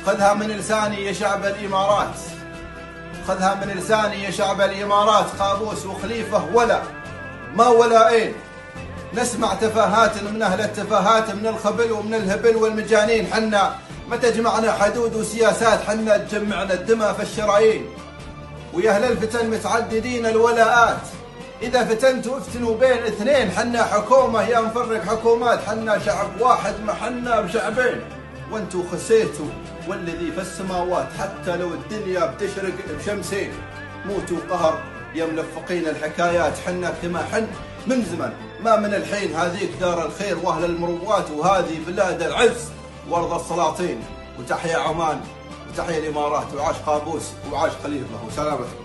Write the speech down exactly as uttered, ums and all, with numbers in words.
خذها من لساني يا شعب الإمارات، خذها من لساني يا شعب الإمارات، قابوس وخليفة ولا ما ولاين. نسمع تفاهات من أهل التفاهات، من الخبل ومن الهبل والمجانين. حنا ما تجمعنا حدود وسياسات، حنا تجمعنا الدماء في الشرايين. ويا أهل الفتن متعددين الولاءات، إذا فتنتوا افتنوا بين اثنين. حنا حكومة يا نفرق حكومات، حنا شعب واحد ما حنا بشعبين. وانتوا خسيتوا والذي في السماوات، حتى لو الدنيا بتشرق بشمسين. موتوا قهر يا ملفقين الحكايات، حنا كما حن من زمن ما من الحين. هذيك دار الخير واهل المروات، وهذه بلاد العز وارض السلاطين. وتحيا عمان وتحيا الامارات، وعاش قابوس وعاش خليفه، وسلامتكم.